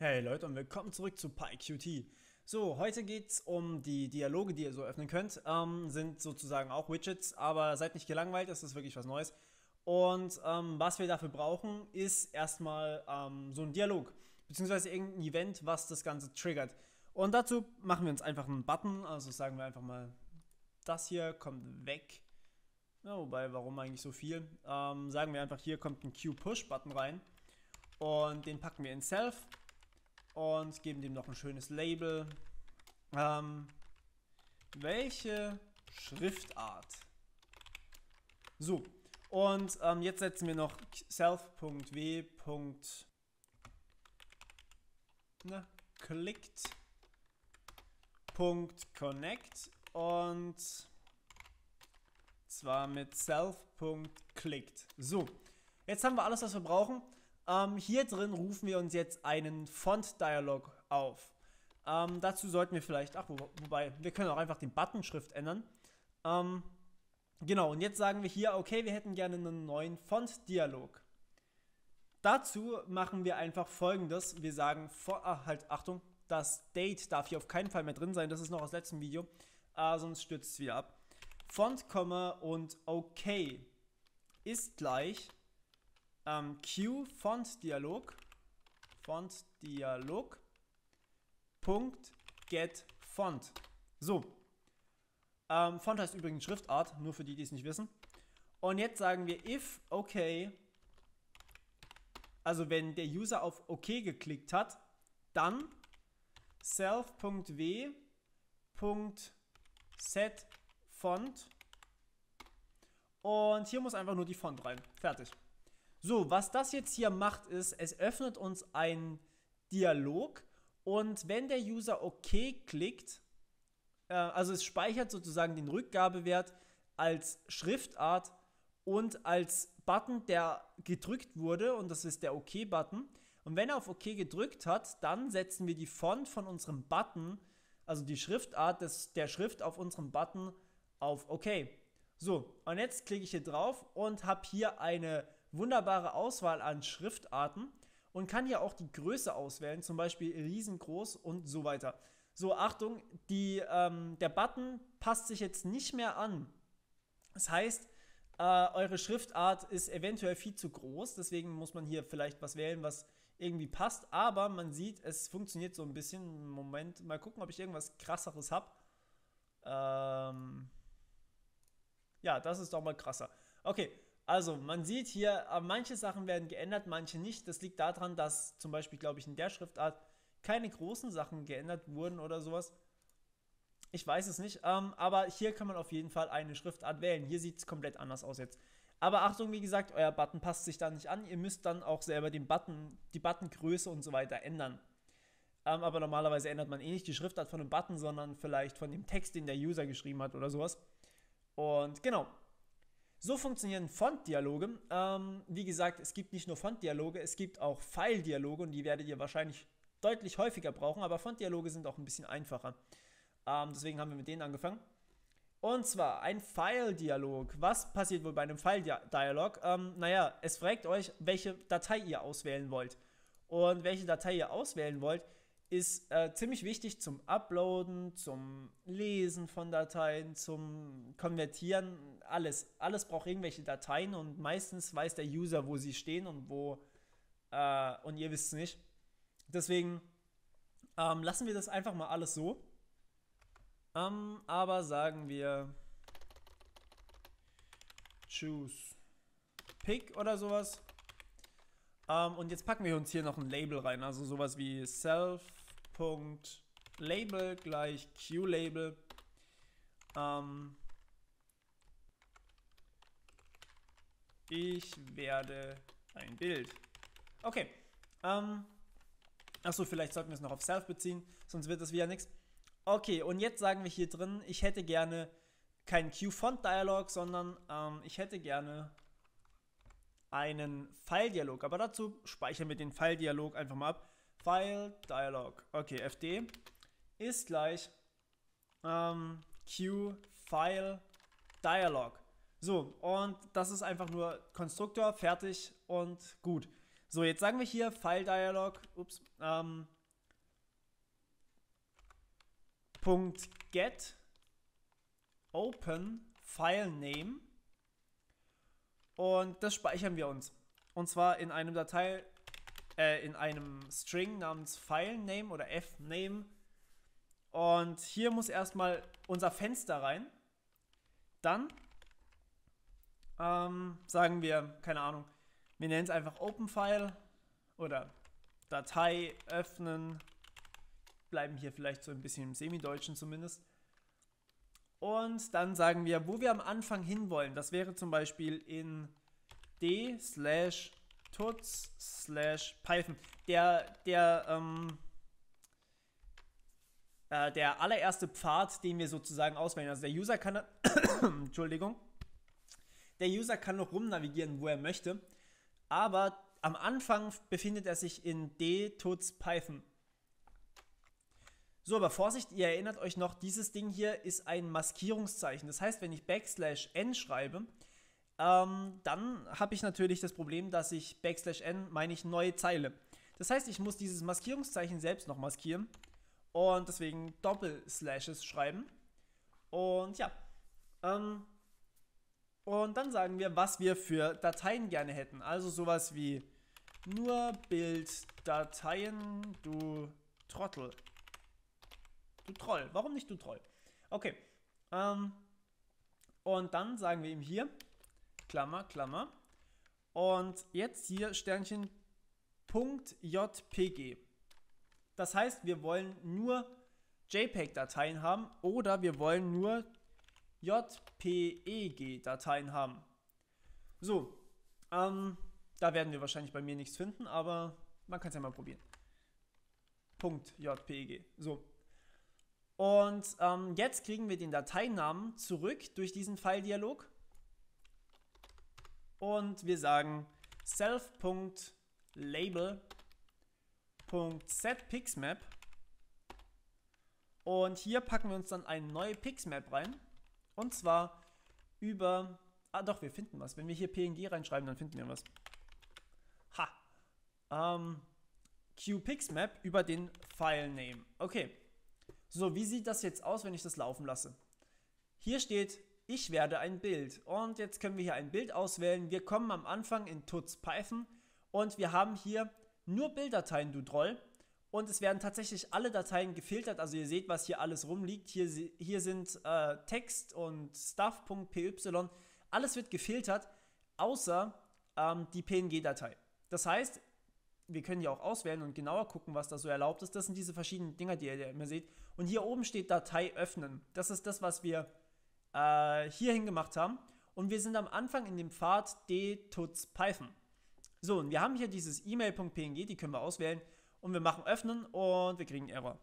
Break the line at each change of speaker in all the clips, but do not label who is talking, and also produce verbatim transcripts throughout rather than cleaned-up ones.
Hey Leute und willkommen zurück zu PyQt. So, heute geht es um die Dialoge, die ihr so öffnen könnt. Ähm, sind sozusagen auch Widgets, aber seid nicht gelangweilt, das ist wirklich was Neues. Und ähm, was wir dafür brauchen, ist erstmal ähm, so ein Dialog, beziehungsweise irgendein Event, was das Ganze triggert. Und dazu machen wir uns einfach einen Button, also sagen wir einfach mal, das hier kommt weg. Ja, wobei, warum eigentlich so viel? Ähm, sagen wir einfach, hier kommt ein Q-Push-Button rein und den packen wir in Self. Und geben dem noch ein schönes Label. Ähm, welche Schriftart? So, und ähm, jetzt setzen wir noch self.w. Ne, clicked.connect und zwar mit self.clicked. So, jetzt haben wir alles, was wir brauchen. Ähm, hier drin rufen wir uns jetzt einen Font-Dialog auf. Ähm, dazu sollten wir vielleicht, ach, wo, wobei, wir können auch einfach den Button-Schrift ändern. Ähm, genau, und jetzt sagen wir hier, okay, wir hätten gerne einen neuen Font-Dialog. Dazu machen wir einfach Folgendes. Wir sagen, ah, halt, Achtung, das Date darf hier auf keinen Fall mehr drin sein. Das ist noch aus dem letzten Video, äh, sonst stürzt es wieder ab. Font, und OK ist gleich Ähm, Q Font Dialog Font Dialog Punkt Get Font. So. Ähm, Font heißt übrigens Schriftart, nur für die, die es nicht wissen. Und jetzt sagen wir if okay, also wenn der User auf OK geklickt hat, dann self.w.set Font. Und hier muss einfach nur die Font rein. Fertig. So, was das jetzt hier macht, ist, es öffnet uns einen Dialog und wenn der User OK klickt, äh, also es speichert sozusagen den Rückgabewert als Schriftart und als Button, der gedrückt wurde, und das ist der OK-Button. Und wenn er auf OK gedrückt hat, dann setzen wir die Font von unserem Button, also die Schriftart des, der Schrift auf unserem Button, auf OK. So, und jetzt klicke ich hier drauf und habe hier eine wunderbare Auswahl an Schriftarten und kann hier auch die Größe auswählen, zum Beispiel riesengroß und so weiter. So, Achtung, die, ähm, der Button passt sich jetzt nicht mehr an. Das heißt, äh, eure Schriftart ist eventuell viel zu groß, deswegen muss man hier vielleicht was wählen, was irgendwie passt, aber man sieht, es funktioniert so ein bisschen. Moment, mal gucken, ob ich irgendwas krasseres habe. Ähm, ja, das ist doch mal krasser. Okay, also man sieht hier, manche Sachen werden geändert, manche nicht. Das liegt daran, dass zum Beispiel, glaube ich, in der Schriftart keine großen Sachen geändert wurden oder sowas. Ich weiß es nicht, ähm, aber hier kann man auf jeden Fall eine Schriftart wählen. Hier sieht es komplett anders aus jetzt. Aber Achtung, wie gesagt, euer Button passt sich da nicht an. Ihr müsst dann auch selber den Button, die Buttongröße und so weiter ändern. Ähm, aber normalerweise ändert man eh nicht die Schriftart von dem Button, sondern vielleicht von dem Text, den der User geschrieben hat oder sowas. Und genau. So funktionieren Font-Dialoge. Ähm, wie gesagt, es gibt nicht nur Font-Dialoge, es gibt auch File-Dialoge und die werdet ihr wahrscheinlich deutlich häufiger brauchen, aber Font-Dialoge sind auch ein bisschen einfacher. Ähm, deswegen haben wir mit denen angefangen. Und zwar ein File-Dialog. Was passiert wohl bei einem File-Dialog? Ähm, naja, es fragt euch, welche Datei ihr auswählen wollt. Und welche Datei ihr auswählen wollt, ist äh, ziemlich wichtig zum Uploaden, zum Lesen von Dateien, zum Konvertieren, alles. Alles braucht irgendwelche Dateien und meistens weiß der User, wo sie stehen und wo, äh, und ihr wisst es nicht. Deswegen ähm, lassen wir das einfach mal alles so. Ähm, aber sagen wir choose pick oder sowas. Ähm, und jetzt packen wir uns hier noch ein Label rein, also sowas wie self.label gleich qlabel. Ähm, ich werde ein Bild. Okay. Ähm, achso, vielleicht sollten wir es noch auf self beziehen, sonst wird das wieder nichts. Okay, und jetzt sagen wir hier drin, ich hätte gerne keinen Q-Font-Dialog, sondern ähm, ich hätte gerne einen File-Dialog. Aber dazu speichern wir den File-Dialog einfach mal ab. File-Dialog. Okay, F D ist gleich ähm, Q-File-Dialog. So, und das ist einfach nur Konstruktor, fertig und gut. So, jetzt sagen wir hier File Dialog, ups, ähm, .get open file name und das speichern wir uns. Und zwar in einem Datei, äh, in einem String namens file name oder fname. Und hier muss erstmal unser Fenster rein. Dann ähm, sagen wir, keine Ahnung, wir nennen es einfach OpenFile oder Datei öffnen. Bleiben hier vielleicht so ein bisschen im Semideutschen zumindest. Und dann sagen wir, wo wir am Anfang hinwollen. Das wäre zum Beispiel in d slash tuts slash python. Der, der, ähm, äh, der allererste Pfad, den wir sozusagen auswählen. Also der User kann, Entschuldigung, der User kann noch rumnavigieren, wo er möchte. Aber am Anfang befindet er sich in d tuts python. So, aber Vorsicht, ihr erinnert euch noch, dieses Ding hier ist ein Maskierungszeichen. Das heißt, wenn ich Backslash n schreibe, ähm, dann habe ich natürlich das Problem, dass ich Backslash n meine ich neue Zeile. Das heißt, ich muss dieses Maskierungszeichen selbst noch maskieren und deswegen Doppelslashes schreiben. Und ja, ähm, und dann sagen wir, was wir für Dateien gerne hätten. Also sowas wie nur Bilddateien, du Trottel. Du Troll. Warum nicht du Troll? Okay. Ähm, und dann sagen wir ihm hier, Klammer, Klammer. Und jetzt hier Sternchen .jpg. Das heißt, wir wollen nur JPEG-Dateien haben oder wir wollen nur J P E G-Dateien haben. So. Ähm, da werden wir wahrscheinlich bei mir nichts finden, aber man kann es ja mal probieren. .jpeg. So. Und ähm, jetzt kriegen wir den Dateinamen zurück durch diesen File-Dialog. Und wir sagen self.label.setPixMap. Und hier packen wir uns dann eine neue Pixmap rein. Und zwar über... Ah doch, wir finden was. Wenn wir hier P N G reinschreiben, dann finden wir was. Ha! Ähm, QPixMap über den File-Name. Okay. So, wie sieht das jetzt aus, wenn ich das laufen lasse? Hier steht, ich werde ein Bild. Und jetzt können wir hier ein Bild auswählen. Wir kommen am Anfang in tuts python und wir haben hier nur Bilddateien, du Troll. Und es werden tatsächlich alle Dateien gefiltert. Also ihr seht, was hier alles rumliegt. Hier, hier sind äh, Text und Stuff.py. Alles wird gefiltert, außer ähm, die P N G-Datei. Das heißt, wir können hier auch auswählen und genauer gucken, was da so erlaubt ist. Das sind diese verschiedenen Dinger, die ihr immer seht. Und hier oben steht Datei öffnen. Das ist das, was wir äh, hierhin gemacht haben. Und wir sind am Anfang in dem Pfad d tuts python. So, und wir haben hier dieses E-Mail.png, die können wir auswählen. Und wir machen öffnen und wir kriegen Error.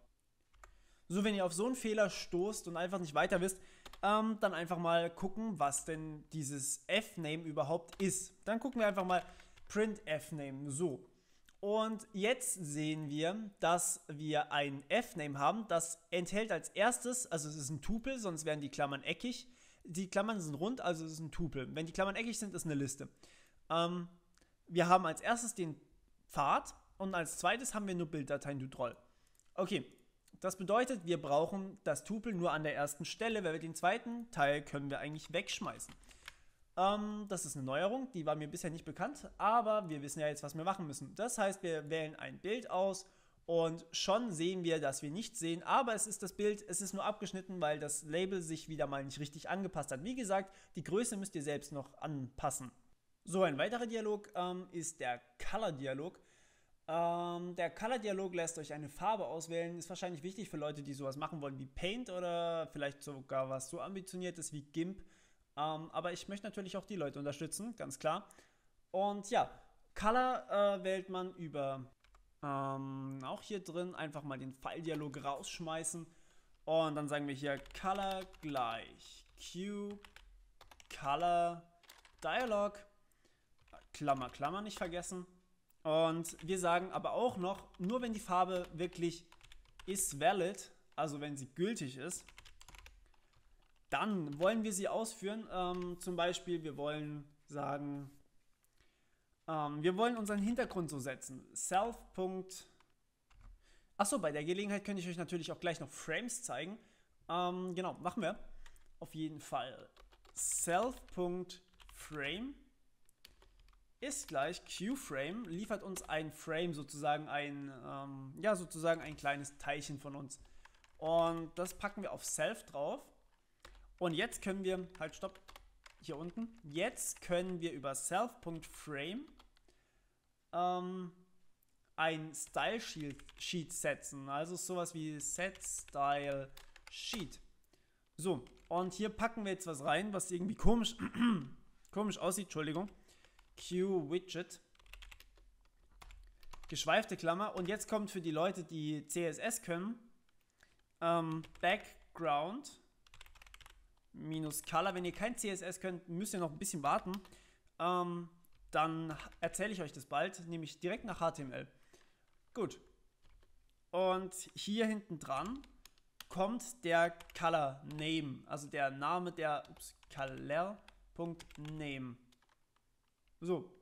So, wenn ihr auf so einen Fehler stoßt und einfach nicht weiter wisst, ähm, dann einfach mal gucken, was denn dieses fname überhaupt ist. Dann gucken wir einfach mal print fname. So. Und jetzt sehen wir, dass wir ein fname haben, das enthält als erstes, also es ist ein Tupel, sonst wären die Klammern eckig. Die Klammern sind rund, also es ist ein Tupel. Wenn die Klammern eckig sind, ist eine Liste. Ähm, wir haben als erstes den Pfad und als zweites haben wir nur Bilddateien, du Troll. Okay, das bedeutet, wir brauchen das Tupel nur an der ersten Stelle, weil wir den zweiten Teil können wir eigentlich wegschmeißen. Ähm, das ist eine Neuerung, die war mir bisher nicht bekannt, aber wir wissen ja jetzt, was wir machen müssen. Das heißt, wir wählen ein Bild aus und schon sehen wir, dass wir nichts sehen, aber es ist das Bild, es ist nur abgeschnitten, weil das Label sich wieder mal nicht richtig angepasst hat. Wie gesagt, die Größe müsst ihr selbst noch anpassen. So, ein weiterer Dialog ähm, ist der Color-Dialog. Ähm, der Color-Dialog lässt euch eine Farbe auswählen, ist wahrscheinlich wichtig für Leute, die sowas machen wollen wie Paint oder vielleicht sogar was so ambitioniertes wie GIMP. Ähm, aber ich möchte natürlich auch die Leute unterstützen, ganz klar. Und ja, Color äh, wählt man über, ähm, auch hier drin, einfach mal den File-Dialog rausschmeißen. Und dann sagen wir hier Color gleich Q, Color, Dialog, Klammer, Klammer nicht vergessen. Und wir sagen aber auch noch, nur wenn die Farbe wirklich is valid, also wenn sie gültig ist, dann wollen wir sie ausführen. Ähm, zum Beispiel, wir wollen sagen, Ähm, wir wollen unseren Hintergrund so setzen. Self. Achso, bei der Gelegenheit könnte ich euch natürlich auch gleich noch Frames zeigen. Ähm, genau, machen wir. Auf jeden Fall. Self.frame ist gleich QFrame, liefert uns ein Frame, sozusagen ein, ähm, ja, sozusagen ein kleines Teilchen von uns. Und das packen wir auf Self drauf. Und jetzt können wir, halt stopp, hier unten, jetzt können wir über Self.frame ähm, ein Style Sheet setzen. Also sowas wie Set Style Sheet. So, und hier packen wir jetzt was rein, was irgendwie komisch, komisch aussieht, Entschuldigung. Q-Widget, geschweifte Klammer, und jetzt kommt für die Leute, die C S S können, ähm, Background minus Color. Wenn ihr kein C S S könnt, müsst ihr noch ein bisschen warten, ähm, dann erzähle ich euch das bald, nämlich direkt nach H T M L. Gut, und hier hinten dran kommt der Color Name, also der Name der ups, Color.name. So.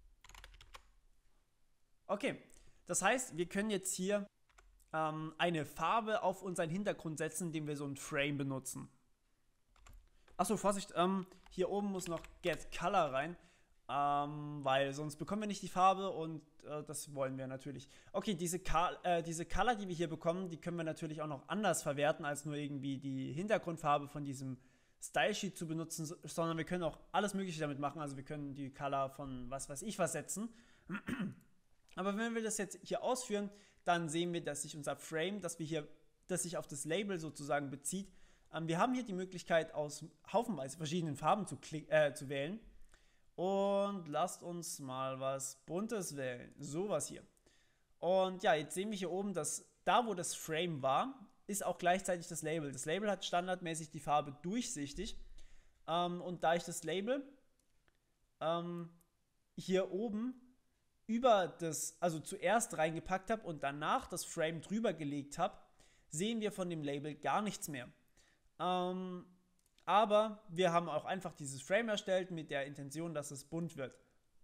Okay, das heißt, wir können jetzt hier ähm, eine Farbe auf unseren Hintergrund setzen, indem wir so ein Frame benutzen. Achso, Vorsicht, ähm, hier oben muss noch Get Color rein, ähm, weil sonst bekommen wir nicht die Farbe und äh, das wollen wir natürlich. Okay, diese, äh, diese Color, die wir hier bekommen, die können wir natürlich auch noch anders verwerten, als nur irgendwie die Hintergrundfarbe von diesem Style Sheet zu benutzen, sondern wir können auch alles Mögliche damit machen. Also wir können die Color von was weiß ich was setzen. Aber wenn wir das jetzt hier ausführen, dann sehen wir, dass sich unser Frame, dass wir hier, dass sich auf das Label sozusagen bezieht. Ähm, wir haben hier die Möglichkeit, aus haufenweise verschiedenen Farben zu, äh, zu wählen. Und lasst uns mal was Buntes wählen. Sowas hier. Und ja, jetzt sehen wir hier oben, dass da, wo das Frame war, ist auch gleichzeitig das Label. Das Label hat standardmäßig die Farbe durchsichtig. Ähm, und da ich das Label ähm, hier oben über das, also zuerst reingepackt habe und danach das Frame drüber gelegt habe, sehen wir von dem Label gar nichts mehr. Ähm, aber wir haben auch einfach dieses Frame erstellt mit der Intention, dass es bunt wird.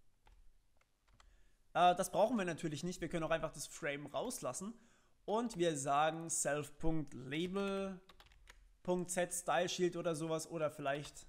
Äh, das brauchen wir natürlich nicht. Wir können auch einfach das Frame rauslassen. Und wir sagen self.label.setStyleSheet oder sowas oder vielleicht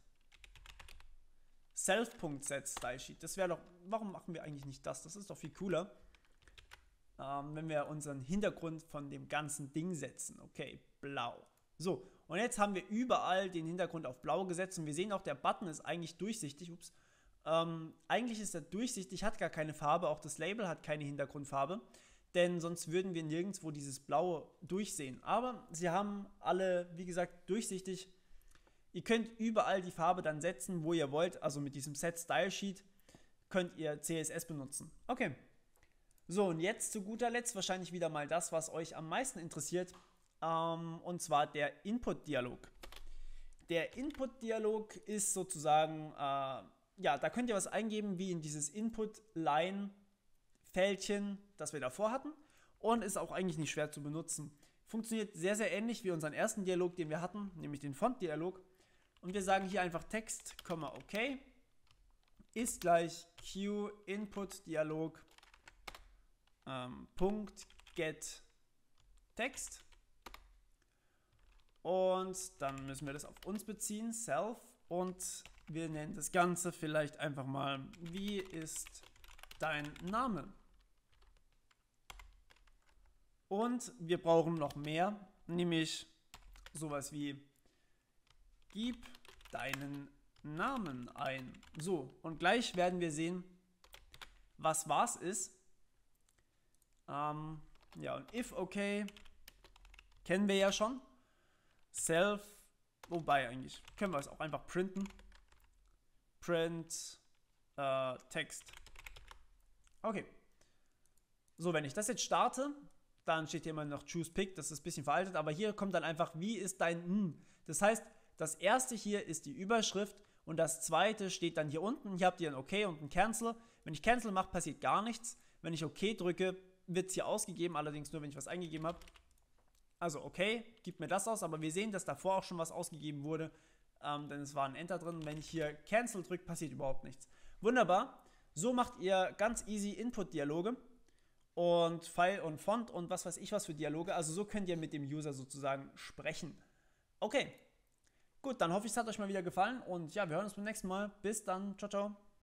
self.setStyleSheet. Das wäre doch, warum machen wir eigentlich nicht das? Das ist doch viel cooler, ähm, wenn wir unseren Hintergrund von dem ganzen Ding setzen. Okay, blau. So, und jetzt haben wir überall den Hintergrund auf blau gesetzt und wir sehen auch, der Button ist eigentlich durchsichtig. Ups. Ähm, eigentlich ist er durchsichtig, hat gar keine Farbe, auch das Label hat keine Hintergrundfarbe. Denn sonst würden wir nirgendwo dieses Blaue durchsehen. Aber sie haben alle, wie gesagt, durchsichtig. Ihr könnt überall die Farbe dann setzen, wo ihr wollt. Also mit diesem Set Style Sheet könnt ihr C S S benutzen. Okay. So, und jetzt zu guter Letzt wahrscheinlich wieder mal das, was euch am meisten interessiert. Ähm, und zwar der Input-Dialog. Der Input-Dialog ist sozusagen, äh, ja, da könnt ihr was eingeben, wie in dieses Input-Line Fältchen, das wir davor hatten, und ist auch eigentlich nicht schwer zu benutzen. Funktioniert sehr, sehr ähnlich wie unseren ersten Dialog, den wir hatten, nämlich den Font-Dialog. Und wir sagen hier einfach Text, okay, ist gleich Q Input Dialog ähm, Punkt Get Text. Und dann müssen wir das auf uns beziehen, Self, und wir nennen das Ganze vielleicht einfach mal, wie ist dein Name? Und wir brauchen noch mehr, nämlich sowas wie gib deinen Namen ein. So, und gleich werden wir sehen, was was ist. Ähm, ja, und if okay kennen wir ja schon. Self, wobei eigentlich können wir es auch einfach printen. Print äh, Text. Okay. So, wenn ich das jetzt starte, dann steht hier immer noch Choose Pick, das ist ein bisschen veraltet, aber hier kommt dann einfach, wie ist dein N? Das heißt, das erste hier ist die Überschrift und das zweite steht dann hier unten. Hier habt ihr ein OK und ein Cancel. Wenn ich Cancel mache, passiert gar nichts. Wenn ich OK drücke, wird es hier ausgegeben, allerdings nur, wenn ich was eingegeben habe. Also OK, gibt mir das aus, aber wir sehen, dass davor auch schon was ausgegeben wurde, ähm, denn es war ein Enter drin. Wenn ich hier Cancel drücke, passiert überhaupt nichts. Wunderbar. So macht ihr ganz easy Input-Dialoge und File und Font und was weiß ich was für Dialoge. Also so könnt ihr mit dem User sozusagen sprechen. Okay, gut, dann hoffe ich, es hat euch mal wieder gefallen und ja, wir hören uns beim nächsten Mal. Bis dann, ciao, ciao.